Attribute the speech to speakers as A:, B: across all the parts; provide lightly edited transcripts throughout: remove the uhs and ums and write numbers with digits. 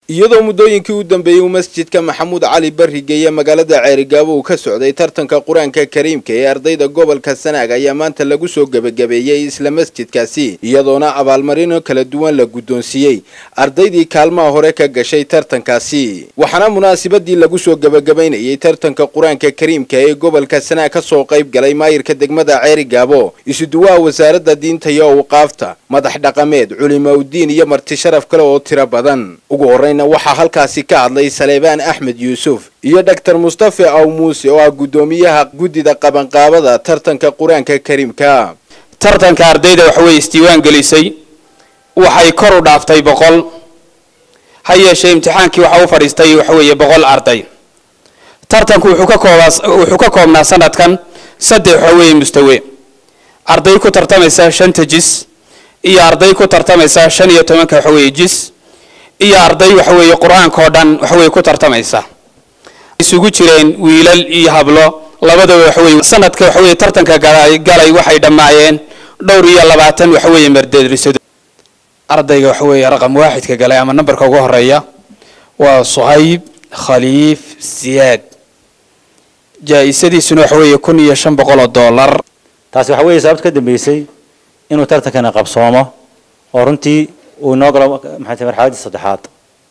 A: iyadoo muddooyinkii u dambeeyay masjidka Maxamuud Cali Barrigeeye magaalada Ceerigaabo uu ka socday tartanka Quraanka Kariimka ee ardayda gobolka Sanaag ayaa maanta lagu soo gabagabeeyay isla masjidkaasi iyadoona abaalmarino kala duwan la guddoonsiiyay ardaydii kaalmaha hore ka gashay tartankaasi waxaana munaasabadii lagu soo gabagabeynayay tartanka Quraanka Kariimka ee gobolka Sanaag ka soo qayb galay maayirka degmada Ceerigaabo isuduwaa wasaaradda diinta iyo awqaafta madax dhaqameed culimada iyo marti sharaf kale oo tiro badan ugu horreyn waxaa halkaasi ka hadlay Saleebaan Axmed Yuusuf iyo Dr. Mustafa Aw Muuse oo ah gudoomiyaha gudida qabanqaabada tartanka Quraanka Kariimka
B: tartanka ardayda wax way isdiiwaan gelisay waxay kor u dhaaftay 100 hayeeshee imtixaankii waxa uu fariistay wax weeye 100 arday tartanku wuxuu ka koobnaa sanadkan 3 wax weeye mustawe arday ku tartamaysa 5 jis iyo arday ku tartamaysa 15 wax weeye jis iyo arday wax weeye quraanka oo dhan wax weeye ku tartamaysa isugu jireen wiilal iyo hablo labadaba wax weeye sanadka wax weeye tartanka galay waxay dhamaayeen dhowr iyo 20 wax weeye mardeedrisado ardayga wax weeye raqam 1 ka galay ama numberka ugu horeeya waa Suhayb Khaliif Ziyaad jaayisadiisuna wax weeye $1500
C: taasi waxa weeye sababta ka dambeysay inuu tartankana qabsoomo oo runtii uu noo galo maxay marxaladii saddexaad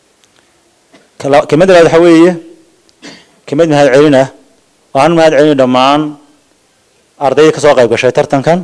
C: kamid waxa weeye kamid mahad celina waxaan mahad celin dhamaan ardayda ka soo qayb gashay tartankan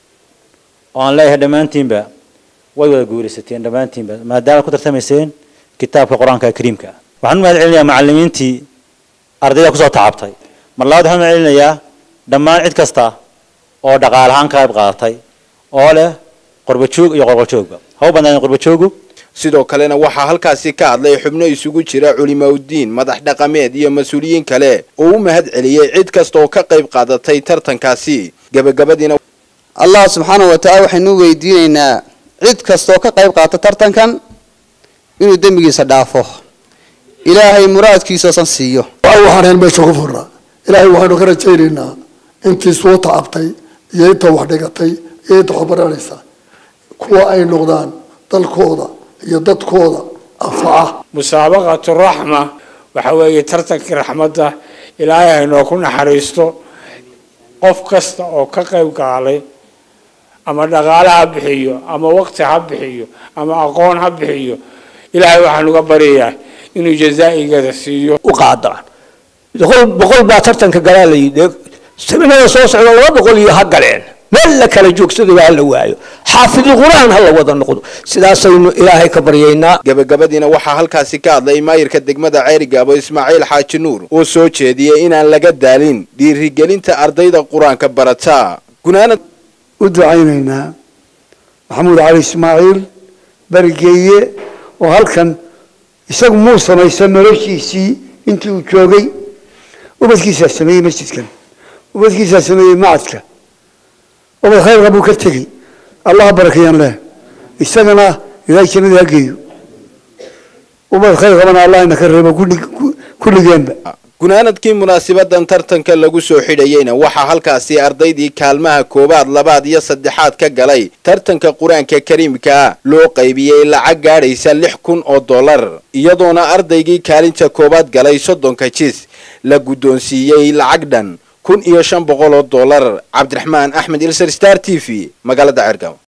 C: oo aan leeyahay dhamaantiinba way wada guulaysateen dhamaantiinba maadaama ku tartamayseen kitaabka Quraanka Kariimka waxaan mahad celinayaa macallimiintii ardayda ku soo tacabtay mar labaad waxaan mahad celinayaa dhamaan cid kasta oo dhaqaalahaan ka qayb qaadatay oo leh qurbajoog iyo qorqorjoogba haw banaan qurbajoogu
A: sidoo kalena waxa halkaasi ka hadlay xubno isugu jira culimada madax dhaqameed iyo mas'uuliyiin kale oo u mahad celiyay cid kasta oo ka qayb qaadatay tartankaasi gabagabadina
D: Allah subhanahu wa ta'ala waxaynu weydiinaynaa cid kasta oo ka qayb qaata tartankan inuu dambigiisa dhaafo ilaahay muraadkiisa san siiyo
E: waxaan meesha ku furna ilaahay waxaanu ka rajaynaynaa intii soo taabtay iyo inta wax dhigatay iyo inta xubnaanaysa kuwa ay noqdaan dalkooda iyo dadkooda anfaca
F: musaabaqatu raxma waxa weeye tartanka raxmada ilaahay inoo ku naxariisto qof kasta oo ka qayb galay ama dhaqaale ha bixiyo ama waqti ha bixiyo ama aqoon ha bixiyo ilaahay waxaan uga bariyaa inuu jazaa'igeeda siiyo
G: u qaadaan boqol baa tartanka galay سمعنا صوص على الله بقول يهجرين ملا كلا جوكسد ولا وايو حافظ القرآن هلا وضع النقود سلاسل إلهي كبرينا
A: gabagabadina waxa halkaasi ka hadlay maayirka degmada Ceerigaabo Ismaaciil Xaaji Nuur oo soo jeediyay in aan laga daalin dhiirigelinta ardayda Quraanka barata gunaana
E: u ducaynayna Maxamuud Cali Ismaaciil Barrigeeye oo halkan isagu muu samaysan noloshiisii intii uu joogay ubadkiisa sameeyay masjidkan وبدكيسا سمي معدك وبخير غبو كتغي الله بركيان له استغنا الى كلمه هاجيو وبخير غبنا الله انك ريبا كل جنب
A: gunaanadkii munaasabadan tartanka lagu soo xidhayayna waxa halkaasi ardaydii kaalmaha koobaad labaad iyo saddexaad ka galay tartanka Quraanka Kariimka loo qaybiyay lacag gaaraysa $6,000 iyadoona ardaygii kaalinta koobaad galay 30 jis la guddoonsiiyay lacag dhan $1,500 Cabdiraxmaan Axmed Ilsar Star TV magaalada Ceerigaabo